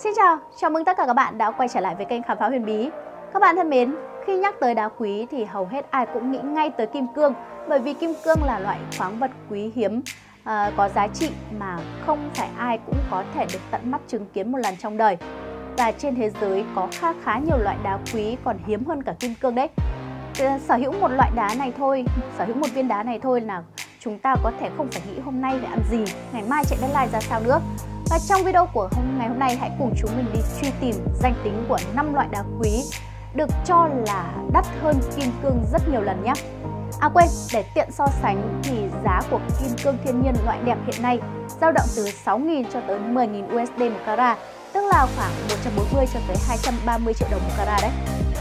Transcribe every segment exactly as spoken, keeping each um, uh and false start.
Xin chào, chào mừng tất cả các bạn đã quay trở lại với kênh Khám phá huyền bí. Các bạn thân mến, khi nhắc tới đá quý thì hầu hết ai cũng nghĩ ngay tới kim cương, bởi vì kim cương là loại khoáng vật quý hiếm, à, có giá trị mà không phải ai cũng có thể được tận mắt chứng kiến một lần trong đời. Và trên thế giới có khá khá nhiều loại đá quý còn hiếm hơn cả kim cương đấy. Sở hữu một loại đá này thôi, sở hữu một viên đá này thôi là chúng ta có thể không phải nghĩ hôm nay phải ăn gì, ngày mai chạy deadline ra sao nữa. Và trong video của hôm ngày hôm nay, hãy cùng chúng mình đi truy tìm danh tính của năm loại đá quý được cho là đắt hơn kim cương rất nhiều lần nhé. À quên, để tiện so sánh thì giá của kim cương thiên nhiên loại đẹp hiện nay dao động từ sáu nghìn cho tới mười nghìn u ét đê một carat, tức là khoảng một trăm bốn mươi cho tới hai trăm ba mươi triệu đồng một carat đấy.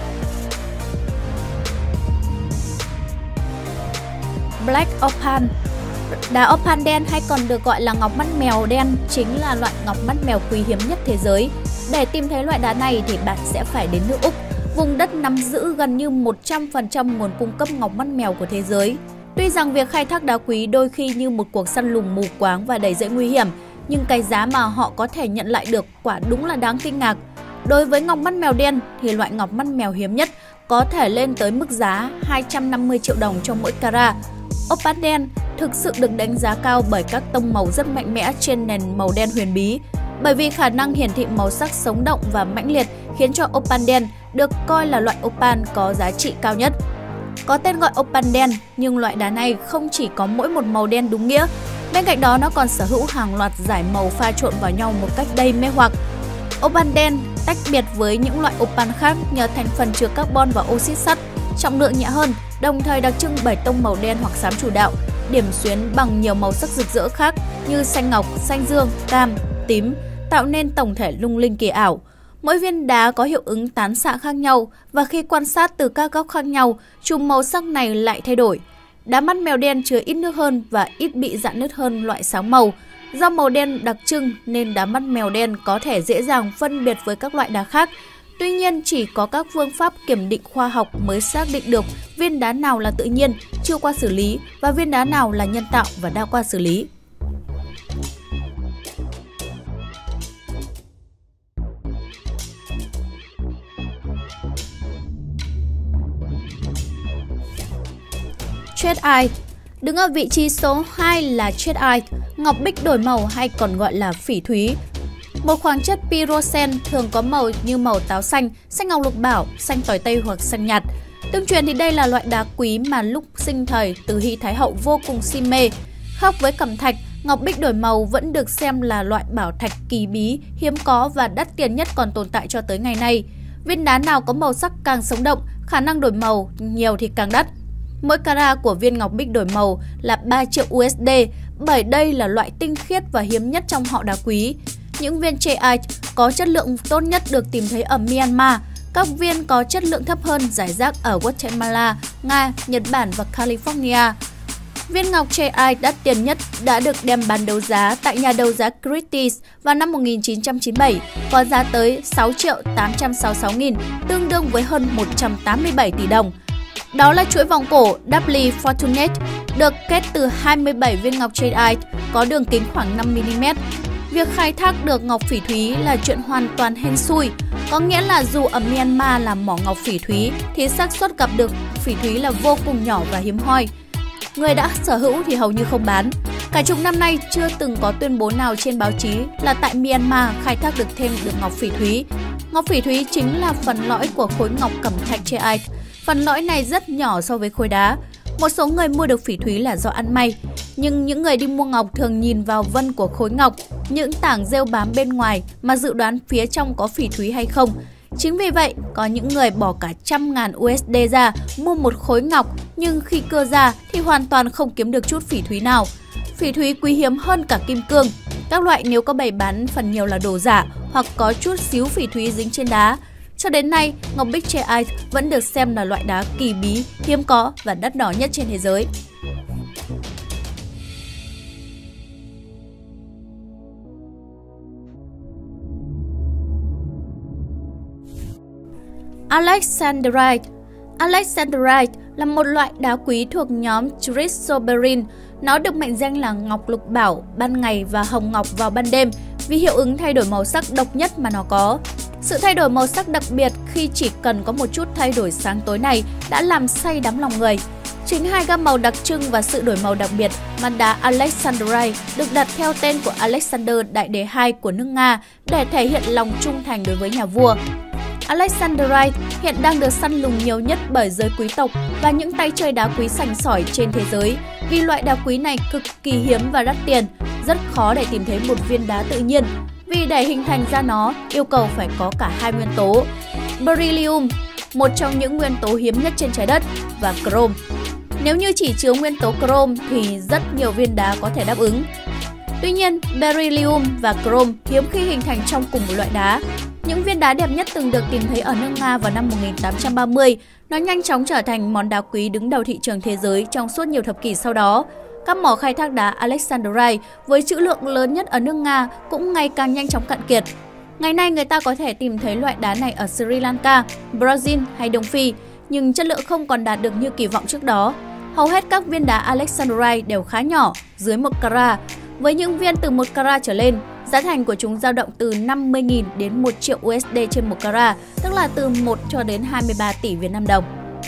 Black Opal. Đá opal đen hay còn được gọi là ngọc mắt mèo đen chính là loại ngọc mắt mèo quý hiếm nhất thế giới. Để tìm thấy loại đá này thì bạn sẽ phải đến nước Úc, vùng đất nắm giữ gần như một trăm phần trăm nguồn cung cấp ngọc mắt mèo của thế giới. Tuy rằng việc khai thác đá quý đôi khi như một cuộc săn lùng mù quáng và đầy dẫy nguy hiểm, nhưng cái giá mà họ có thể nhận lại được quả đúng là đáng kinh ngạc. Đối với ngọc mắt mèo đen thì loại ngọc mắt mèo hiếm nhất có thể lên tới mức giá hai trăm năm mươi triệu đồng cho mỗi carat. Opal đen thực sự được đánh giá cao bởi các tông màu rất mạnh mẽ trên nền màu đen huyền bí. Bởi vì khả năng hiển thị màu sắc sống động và mãnh liệt khiến cho opal đen được coi là loại opal có giá trị cao nhất. Có tên gọi opal đen, nhưng loại đá này không chỉ có mỗi một màu đen đúng nghĩa. Bên cạnh đó nó còn sở hữu hàng loạt dải màu pha trộn vào nhau một cách đầy mê hoặc. Opal đen tách biệt với những loại opal khác nhờ thành phần chứa carbon và oxit sắt, trọng lượng nhẹ hơn, đồng thời đặc trưng bởi tông màu đen hoặc xám chủ đạo, điểm xuyến bằng nhiều màu sắc rực rỡ khác như xanh ngọc, xanh dương, cam, tím, tạo nên tổng thể lung linh kỳ ảo. Mỗi viên đá có hiệu ứng tán xạ khác nhau và khi quan sát từ các góc khác nhau, chùm màu sắc này lại thay đổi. Đá mắt mèo đen chứa ít nước hơn và ít bị rạn nứt hơn loại sáng màu. Do màu đen đặc trưng nên đá mắt mèo đen có thể dễ dàng phân biệt với các loại đá khác. Tuy nhiên, chỉ có các phương pháp kiểm định khoa học mới xác định được viên đá nào là tự nhiên, chưa qua xử lý và viên đá nào là nhân tạo và đã qua xử lý. Treatite. Đứng ở vị trí số hai là Treatite, ngọc bích đổi màu hay còn gọi là phỉ thúy. Một khoáng chất pyroxen thường có màu như màu táo xanh, xanh ngọc lục bảo, xanh tỏi tây hoặc xanh nhạt. Tương truyền thì đây là loại đá quý mà lúc sinh thời Từ Hy Thái Hậu vô cùng si mê. Khác với cẩm thạch, ngọc bích đổi màu vẫn được xem là loại bảo thạch kỳ bí, hiếm có và đắt tiền nhất còn tồn tại cho tới ngày nay. Viên đá nào có màu sắc càng sống động, khả năng đổi màu nhiều thì càng đắt. Mỗi carat của viên ngọc bích đổi màu là ba triệu u ét đê, bởi đây là loại tinh khiết và hiếm nhất trong họ đá quý. Những viên Treatite có chất lượng tốt nhất được tìm thấy ở Myanmar. Các viên có chất lượng thấp hơn rải rác ở Guatemala, Nga, Nhật Bản và California. Viên ngọc Treatite đắt tiền nhất đã được đem bán đấu giá tại nhà đấu giá Christie's vào năm một nghìn chín trăm chín mươi bảy, có giá tới sáu triệu tám trăm sáu mươi sáu nghìn, tương đương với hơn một trăm tám mươi bảy tỷ đồng. Đó là chuỗi vòng cổ Doubly Fortunate, được kết từ hai mươi bảy viên ngọc Treatite có đường kính khoảng năm mi li mét. Việc khai thác được ngọc phỉ thúy là chuyện hoàn toàn hên xui, có nghĩa là dù ở Myanmar làm mỏ ngọc phỉ thúy thì xác suất gặp được phỉ thúy là vô cùng nhỏ và hiếm hoi. Người đã sở hữu thì hầu như không bán. Cả chục năm nay chưa từng có tuyên bố nào trên báo chí là tại Myanmar khai thác được thêm được ngọc phỉ thúy. Ngọc phỉ thúy chính là phần lõi của khối ngọc cẩm thạch Treatite. Phần lõi này rất nhỏ so với khối đá. Một số người mua được phỉ thúy là do ăn may, nhưng những người đi mua ngọc thường nhìn vào vân của khối ngọc, những tảng rêu bám bên ngoài mà dự đoán phía trong có phỉ thúy hay không. Chính vì vậy, có những người bỏ cả trăm ngàn u ét đê ra mua một khối ngọc, nhưng khi cưa ra thì hoàn toàn không kiếm được chút phỉ thúy nào. Phỉ thúy quý hiếm hơn cả kim cương. Các loại nếu có bày bán phần nhiều là đồ giả hoặc có chút xíu phỉ thúy dính trên đá. Cho đến nay, ngọc bích Treatite vẫn được xem là loại đá kỳ bí, hiếm có và đắt đỏ nhất trên thế giới. Alexandrite. Alexandrite là một loại đá quý thuộc nhóm chrysoberyl. Nó được mệnh danh là ngọc lục bảo ban ngày và hồng ngọc vào ban đêm vì hiệu ứng thay đổi màu sắc độc nhất mà nó có. Sự thay đổi màu sắc đặc biệt khi chỉ cần có một chút thay đổi sáng tối này đã làm say đắm lòng người. Chính hai gam màu đặc trưng và sự đổi màu đặc biệt mà đá Alexandrite được đặt theo tên của Alexander Đại Đế hai của nước Nga để thể hiện lòng trung thành đối với nhà vua. Alexandrite hiện đang được săn lùng nhiều nhất bởi giới quý tộc và những tay chơi đá quý sành sỏi trên thế giới vì loại đá quý này cực kỳ hiếm và đắt tiền, rất khó để tìm thấy một viên đá tự nhiên. Vì để hình thành ra nó yêu cầu phải có cả hai nguyên tố, beryllium, một trong những nguyên tố hiếm nhất trên trái đất, và chrome. Nếu như chỉ chứa nguyên tố chrome thì rất nhiều viên đá có thể đáp ứng. Tuy nhiên, beryllium và chrome hiếm khi hình thành trong cùng một loại đá. Những viên đá đẹp nhất từng được tìm thấy ở nước Nga vào năm một nghìn tám trăm ba mươi, nó nhanh chóng trở thành món đá quý đứng đầu thị trường thế giới trong suốt nhiều thập kỷ sau đó. Các mỏ khai thác đá Alexandrite với trữ lượng lớn nhất ở nước Nga cũng ngày càng nhanh chóng cạn kiệt. Ngày nay người ta có thể tìm thấy loại đá này ở Sri Lanka, Brazil hay Đông Phi, nhưng chất lượng không còn đạt được như kỳ vọng trước đó. Hầu hết các viên đá Alexandrite đều khá nhỏ, dưới một carat. Với những viên từ một carat trở lên, giá thành của chúng dao động từ năm mươi nghìn đến một triệu u ét đê trên một carat, tức là từ một cho đến hai mươi ba tỷ Việt Nam đồng.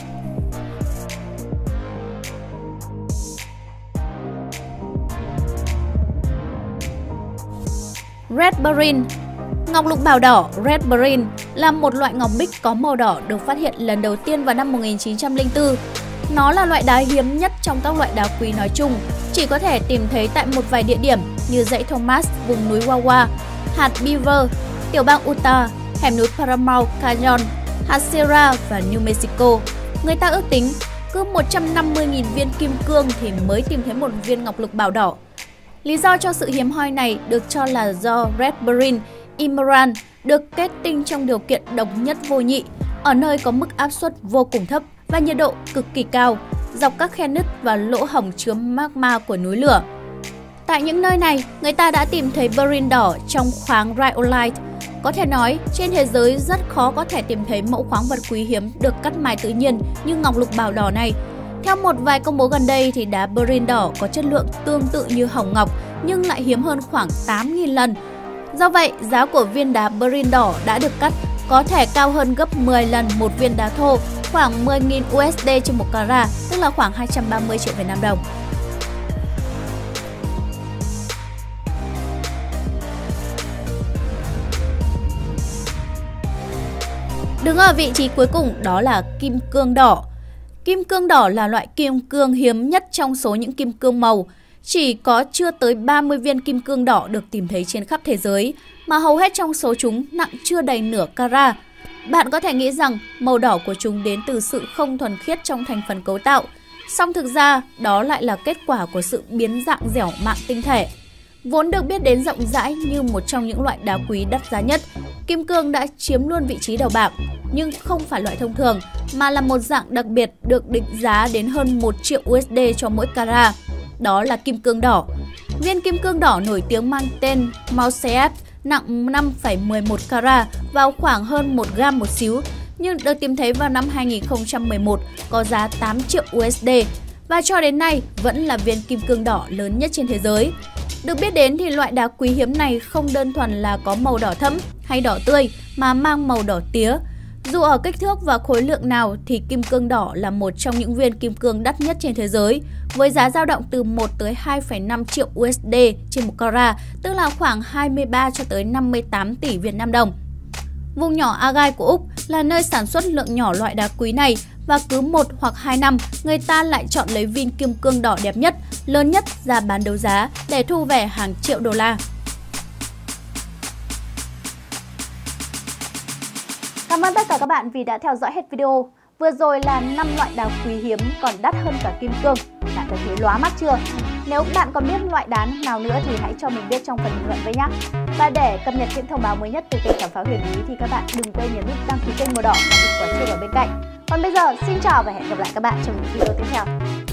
Red Beryl. Ngọc lục bảo đỏ Red Beryl là một loại ngọc bích có màu đỏ được phát hiện lần đầu tiên vào năm một nghìn chín trăm lẻ bốn. Nó là loại đá hiếm nhất trong các loại đá quý nói chung, chỉ có thể tìm thấy tại một vài địa điểm như dãy Thomas, vùng núi Wawa, hạt Beaver, tiểu bang Utah, hẻm núi Paramount Canyon, hạt Sierra và New Mexico. Người ta ước tính cứ một trăm năm mươi nghìn viên kim cương thì mới tìm thấy một viên ngọc lục bảo đỏ. Lý do cho sự hiếm hoi này được cho là do Red Beryl Emerald được kết tinh trong điều kiện độc nhất vô nhị, ở nơi có mức áp suất vô cùng thấp và nhiệt độ cực kỳ cao, dọc các khe nứt và lỗ hổng chứa magma của núi lửa. Tại những nơi này, người ta đã tìm thấy beryl đỏ trong khoáng rhyolite. Có thể nói, trên thế giới rất khó có thể tìm thấy mẫu khoáng vật quý hiếm được cắt mài tự nhiên như ngọc lục bảo đỏ này. Theo một vài công bố gần đây thì đá beryl đỏ có chất lượng tương tự như hồng ngọc nhưng lại hiếm hơn khoảng tám nghìn lần. Do vậy, giá của viên đá beryl đỏ đã được cắt có thể cao hơn gấp mười lần một viên đá thô, khoảng mười nghìn u ét đê trên một carat, tức là khoảng hai trăm ba mươi triệu Việt Nam đồng. Đứng ở vị trí cuối cùng đó là kim cương đỏ. Kim cương đỏ là loại kim cương hiếm nhất trong số những kim cương màu. Chỉ có chưa tới ba mươi viên kim cương đỏ được tìm thấy trên khắp thế giới, mà hầu hết trong số chúng nặng chưa đầy nửa carat. Bạn có thể nghĩ rằng màu đỏ của chúng đến từ sự không thuần khiết trong thành phần cấu tạo, song thực ra đó lại là kết quả của sự biến dạng dẻo mạn tinh thể. Vốn được biết đến rộng rãi như một trong những loại đá quý đắt giá nhất, kim cương đã chiếm luôn vị trí đầu bảng, nhưng không phải loại thông thường, mà là một dạng đặc biệt được định giá đến hơn một triệu u ét đê cho mỗi carat. Đó là kim cương đỏ. Viên kim cương đỏ nổi tiếng mang tên Mousseet nặng năm phẩy mười một carat, vào khoảng hơn một gam một xíu, nhưng được tìm thấy vào năm hai nghìn không trăm mười một có giá tám triệu u ét đê và cho đến nay vẫn là viên kim cương đỏ lớn nhất trên thế giới. Được biết đến thì loại đá quý hiếm này không đơn thuần là có màu đỏ thẫm hay đỏ tươi mà mang màu đỏ tía. Dù ở kích thước và khối lượng nào thì kim cương đỏ là một trong những viên kim cương đắt nhất trên thế giới, với giá dao động từ một tới hai phẩy năm triệu u ét đê trên một carat, tức là khoảng hai mươi ba cho tới năm mươi tám tỷ Việt Nam đồng. Vùng nhỏ Agai của Úc là nơi sản xuất lượng nhỏ loại đá quý này, và cứ một hoặc hai năm người ta lại chọn lấy viên kim cương đỏ đẹp nhất, lớn nhất ra bán đấu giá để thu về hàng triệu đô la. Cảm ơn tất cả các bạn vì đã theo dõi hết video. Vừa rồi là năm loại đá quý hiếm còn đắt hơn cả kim cương. Bạn có thấy lóa mắt chưa? Nếu bạn còn biết loại đá nào nữa thì hãy cho mình biết trong phần bình luận với nhé. Và để cập nhật những thông báo mới nhất từ kênh Khám phá huyền bí thì các bạn đừng quên nhấn nút đăng ký kênh màu đỏ và nút quả chuông ở bên cạnh. Còn bây giờ, xin chào và hẹn gặp lại các bạn trong những video tiếp theo.